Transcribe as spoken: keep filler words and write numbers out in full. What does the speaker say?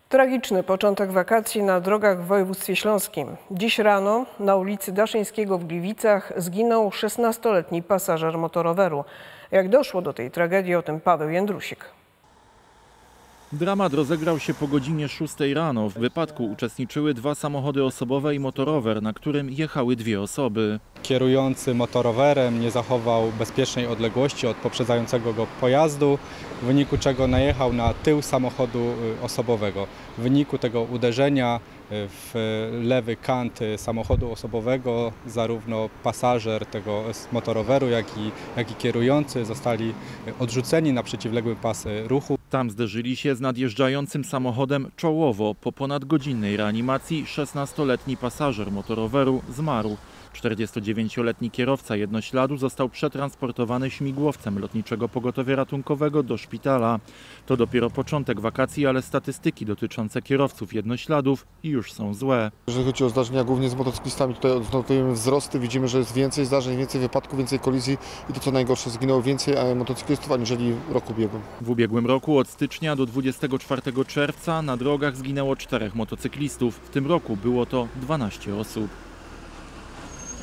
Tragiczny początek wakacji na drogach w województwie śląskim. Dziś rano na ulicy Daszyńskiego w Gliwicach zginął szesnastoletni pasażer motoroweru. Jak doszło do tej tragedii, o tym Paweł Jędrusik. Dramat rozegrał się po godzinie szóstej rano. W wypadku uczestniczyły dwa samochody osobowe i motorower, na którym jechały dwie osoby. Kierujący motorowerem nie zachował bezpiecznej odległości od poprzedzającego go pojazdu, w wyniku czego najechał na tył samochodu osobowego. W wyniku tego uderzenia w lewy kant samochodu osobowego zarówno pasażer tego motoroweru, jak i, jak i kierujący zostali odrzuceni na przeciwległy pas ruchu. Tam zderzyli się z nadjeżdżającym samochodem czołowo. Po ponadgodzinnej reanimacji szesnastoletni pasażer motoroweru zmarł. czterdziestodziewięcioletni kierowca jednośladu został przetransportowany śmigłowcem Lotniczego Pogotowia Ratunkowego do szpitala. To dopiero początek wakacji, ale statystyki dotyczące kierowców jednośladów już są złe. Jeżeli chodzi o zdarzenia głównie z motocyklistami, tutaj odnotujemy wzrosty, widzimy, że jest więcej zdarzeń, więcej wypadków, więcej kolizji i to co najgorsze, zginęło więcej motocyklistów aniżeli w roku ubiegłym. W ubiegłym roku od stycznia do dwudziestego czwartego czerwca na drogach zginęło czterech motocyklistów. W tym roku było to dwanaście osób.